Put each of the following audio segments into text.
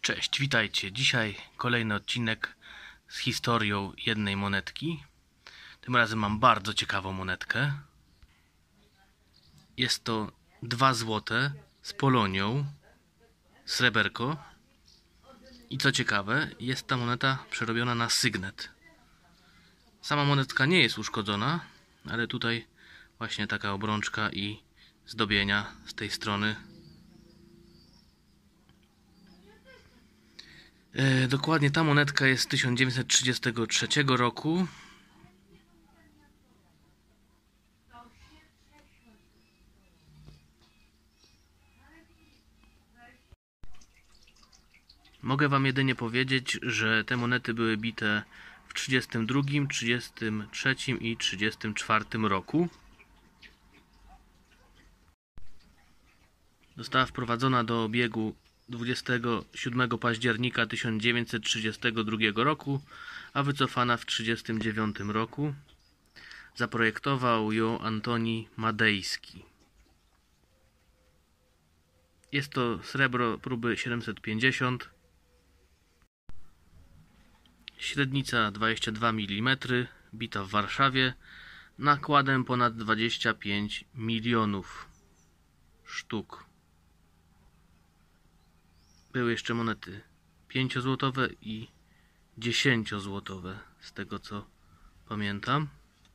Cześć, witajcie. Dzisiaj kolejny odcinek z historią jednej monetki. Tym razem mam bardzo ciekawą monetkę. Jest to 2 złote z Polonią, sreberko. I co ciekawe, jest ta moneta przerobiona na sygnet. Sama monetka nie jest uszkodzona, ale tutaj właśnie taka obrączka i zdobienia z tej strony. Dokładnie ta monetka jest z 1933 roku. Mogę wam jedynie powiedzieć, że te monety były bite w 32, 33 i 34 roku. Została wprowadzona do obiegu 27 października 1932 roku, a wycofana w 1939 roku. Zaprojektował ją Antoni Madejski. Jest to srebro próby 750, średnica 22 mm, bita w Warszawie, nakładem ponad 25 milionów sztuk. Były jeszcze monety 5-złotowe i 10-złotowe, z tego co pamiętam.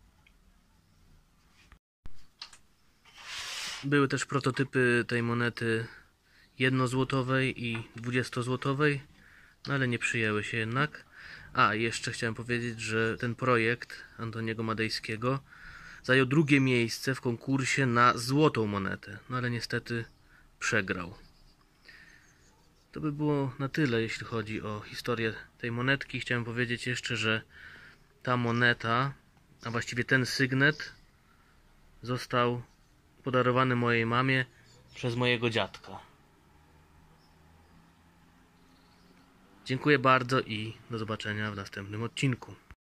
Były też prototypy tej monety 1-złotowej i 20-złotowej, no ale nie przyjęły się jednak. A, jeszcze chciałem powiedzieć, że ten projekt Antoniego Madejskiego zajął 2. miejsce w konkursie na złotą monetę, no ale niestety przegrał. To by było na tyle, jeśli chodzi o historię tej monetki. Chciałem powiedzieć jeszcze, że ta moneta, a właściwie ten sygnet, został podarowany mojej mamie przez mojego dziadka. Dziękuję bardzo i do zobaczenia w następnym odcinku.